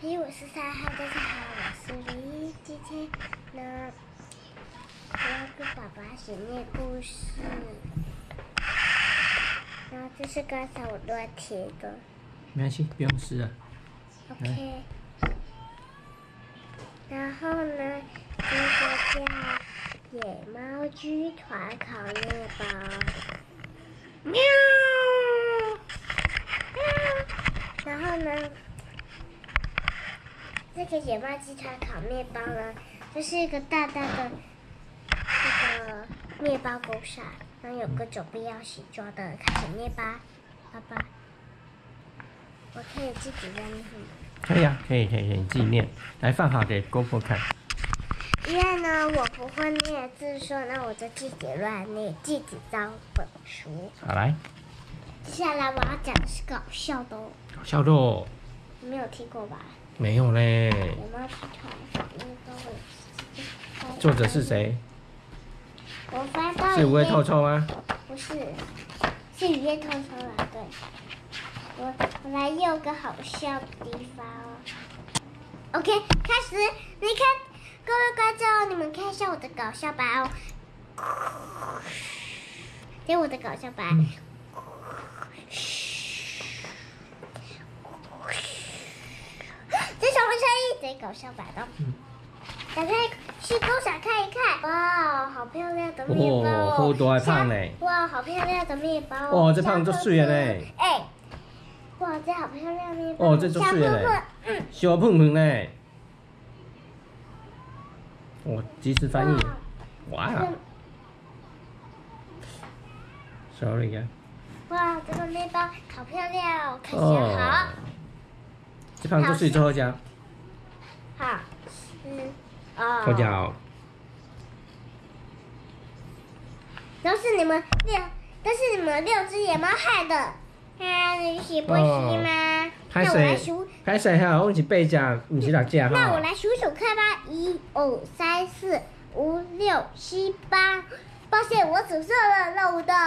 嘿，我是3号，大家好，我是李。今天呢，我要跟爸爸一起念故事。然后这是刚才我乱贴的。 没关系，不用撕了。 OK。然后呢，这个叫野猫居团烤面包。喵。然后呢？这个野猫集团烤面包呢，就是一个大大的那个面包工厂，然后有各种必要形状的，开始念吧，爸爸。我可以自己念吗？ 可以啊，可以，你自己念。来放好给GoPro看。 因为呢，我不会念字数，那我就自己乱念，自己当本书。 好，来。 接下来我要讲的是搞笑的哦。 搞笑的哦。 你没有听过吧？ 没有嘞。 野猫集团烤面包。 作者是谁？ 我翻到是五味透臭吗？ 不是，是雨夜透抽啦。对，我来用个好笑的地方哦。OK， 开始，你看，各位观众，你们看一下我的搞笑版哦。听我的搞笑版。这什么声音？这搞笑版的。打开星空闪看一看，哇，好漂亮的面包哦！ 好大的胖嘞！ 哇，好漂亮的面包哦！ 哇，这胖足水的嘞！ 哎，哇，这好漂亮的面包！ 哦，这足水的嘞！小胖胖嘞！哦，即时翻译，哇！Sorry 啊！ 哇，这个面包好漂亮哦，看起来好。 这胖足水最好食。 好，哦。 好食哦。 都是你们6只野猫害的，啊，你喜不喜吗？ 歹势，歹势哈，阮是8只，毋是6只哈。 那我来数数看吧，1、2、3、4、5、6、7、8。抱歉，我数错了，漏的。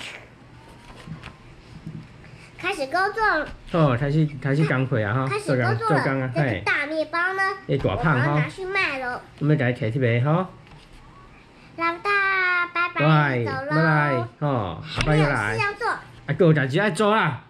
开始工作。 哦，开始工课啊哈， 开始工作了。 啊， 这个大面包呢？ 你大胖哈。 我拿去卖了。 我们来摕去卖哈。 老大，拜拜，走喽。 拜拜，吼，下摆又来。 还有事要做。 还有代志要做啦。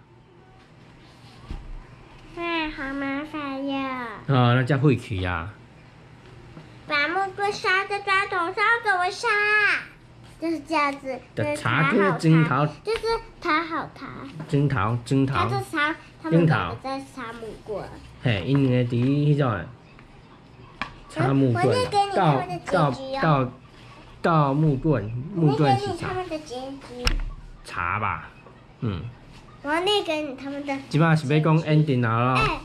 好麻烦呀。 哦，那才废气啊。 把木棍插在砖头上，怎么插？就是这样子。 就插去针头。 就是插好插。 针头。 他在插，他们两个在插木棍。 嘿，因两个伫迄种插木棍。 我念给你他们的结局哦。 到木棍是啥？ 他们的结局。 茶吧， 我要念给你他们的。 即摆是要讲 ending 了咯。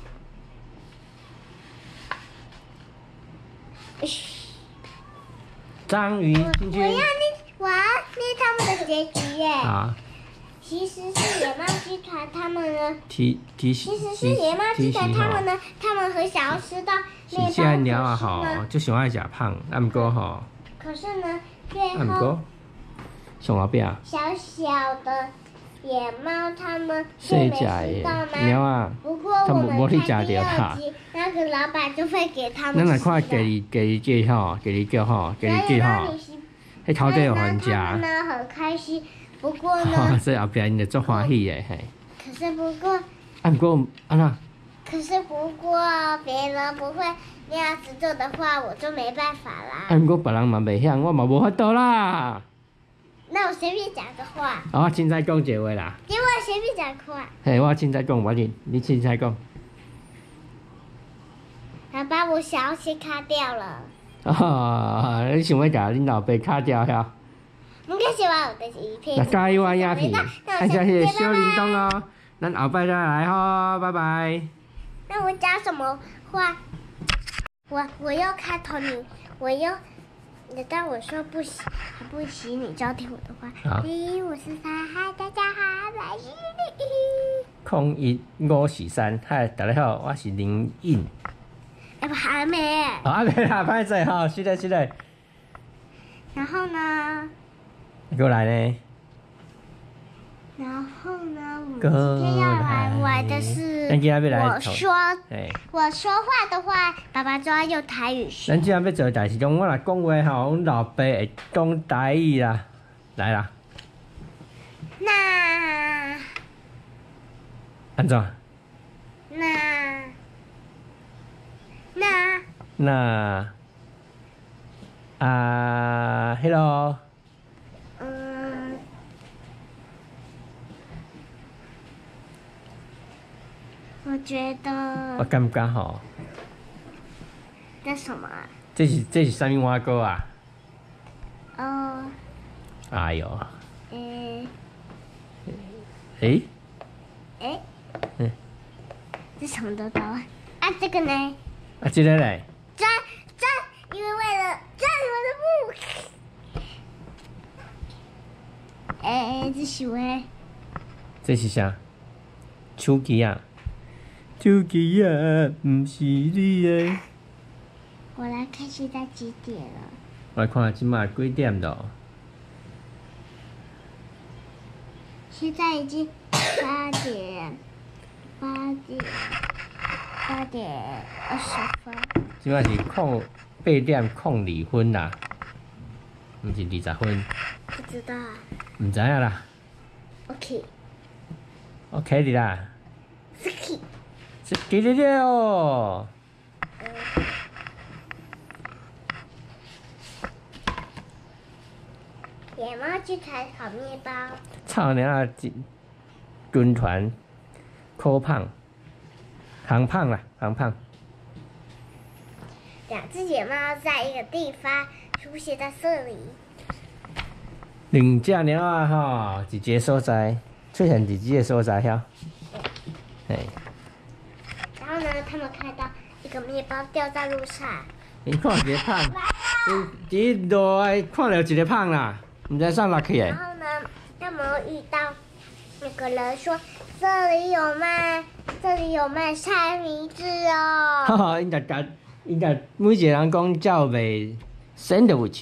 章鱼进去。 我要念他们的结局耶。 好。 其实是野猫集团他们呢。 其实是野猫集团他们呢，他们很想要吃到面包。 是这鸟啊吼，就喜欢食胖，啊毋过吼。 可是呢，最后。 上后壁。 小小的野猫他们细只的猫啊， 不过我们看第2集，那个老板就会给他们。 咱来看第二季吼，第二季吼，迄头家有还食。 他们呢很开心，不过呢。 所以后壁因就足欢喜的嘿。 可是不过。 啊，不过安那？ 可是不过别人不会那样子做的话，我就没办法啦。 啊，不过别人嘛袂晓，我嘛无法度啦。 那我随便讲个话。 我凊彩讲一个话啦。 给我随便讲个话。 嘿，我凊彩讲，我你凊彩讲。 好吧，我想要先卡掉了。 哦，你想要甲恁老爸卡掉遐？ 你可以喜欢我的影片。 那加油啊，影片！按下迄个小铃铛哦，咱后摆再来吼，拜拜。 那我讲什么话？我要开头你，当我说不行，你就要听我的话。 好。 我是3，嗨，大家好，我是你。015443，嗨，大家好，我是林印。 我还没。 哦，还没啦，歹势吼，是嘞。 然后呢？ 过来呢。 然后呢，我们今天要来玩的是我说话的话，爸爸就要用台语说。 咱今仔要做代志，讲我若讲话吼，阮老爸会讲台语啦，来啦。 那安怎？那迄落。 我觉得。 我感觉吼。 这什么啊？ 这是啥物碗糕啊？ 哦。 哎呦。 这什么豆豆啊？啊，这个呢？ 啊，这个嘞？ 钻，因为为了钻我的布。这是喂。 这是啥？手机啊？手机啊，不是你的。 我来看现在几点了。 我来看今麦几点了？ 现在已经8点20分。 今麦是8点02分啦，不是20分。 不知道啊。 唔知影啦。OK 的啦。是记得哦。 野猫去采烤面包。 操你啊！军团，柯胖，航胖啦，航胖。 2只野猫在一个地方出现在这里。 2只猫啊吼，一个所在出现伫一个所在遐。 然后呢，他们看到一个面包掉在路上。 因看一个胖，伫路外看到一个胖啦，唔知上哪去诶。 然后呢，他们遇到那个人说：“这里有卖三明治哦。” 哈哈，因每一个人讲叫卖 sandwich。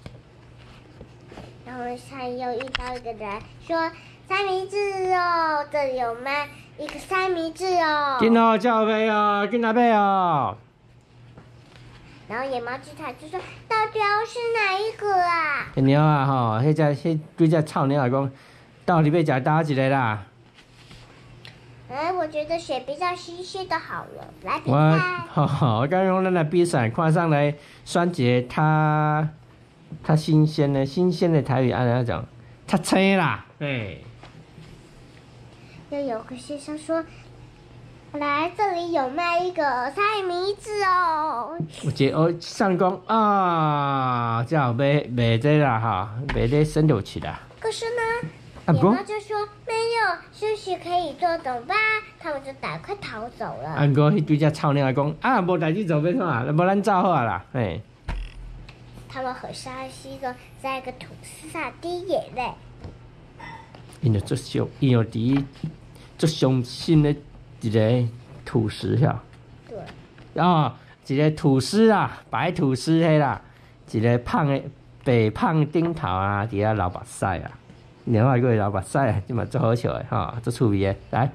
然后又遇到一个人说：“三明治哦，这里有卖一个三明治哦。” 紧哦，叫卖哦，紧来买哦。 然后野猫警察就说：“到底要是哪一个啊？” 鸟啊吼，迄几只臭鸟来讲，到底要食哪一个啦？ 我觉得选比较新鲜的好了，来比赛。 我刚刚咱来比赛，看上来酸杰它新鲜的台语按怎讲？它青啦， 又有个先生说：“来，这里有卖一个三明治哦。” 有一个上讲啊，只有卖这啦哈，卖这生豆吃啦。 可是呢，野猫就说没有，休息可以做，怎么办？他们就赶快逃走了。 过迄几只臭鸟来讲啊，无代志做要创啊，无咱走好啊啦， 他们很伤心的在一个吐司上滴眼泪。 因就伫最伤心的一个吐司遐。 对。 一个吐司啊，白吐司迄啦，一个胖的白胖顶头啊，伫遐流目屎啊，另外一个流目屎啊，即嘛最好笑的吼，最趣味的，来。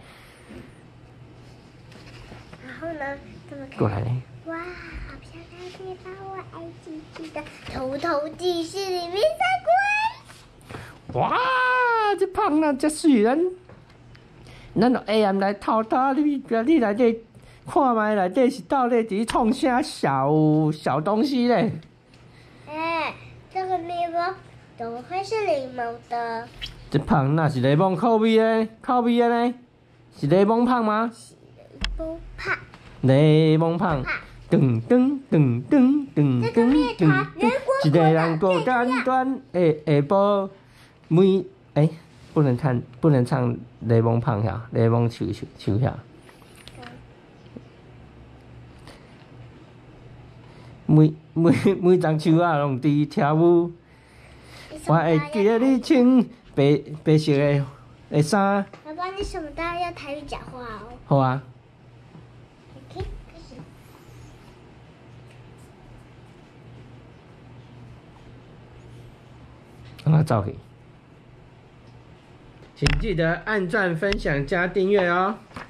然后呢，他们过来。 哇，好漂亮的面包，我爱静静的偷偷进去里面采果。 哇，这胖啊，这水咱就下暗来偷偷你内底看卖内底是到底伫创啥小东西嘞？ 这个面包怎么会是柠檬的？ 这胖那是柠檬口味的呢？是柠檬胖吗？ 是柠檬胖。 柠檬胖。噔噔噔噔噔噔噔，一个人孤单单下晡不能唱柠檬胖遐，柠檬树遐。每丛树啊，拢伫跳舞。我会记得你穿白色的衫。 爸爸，你什么都要用台语讲话哦。 好啊。 开始。 让他走去。 请记得按赞、分享、加订阅哦。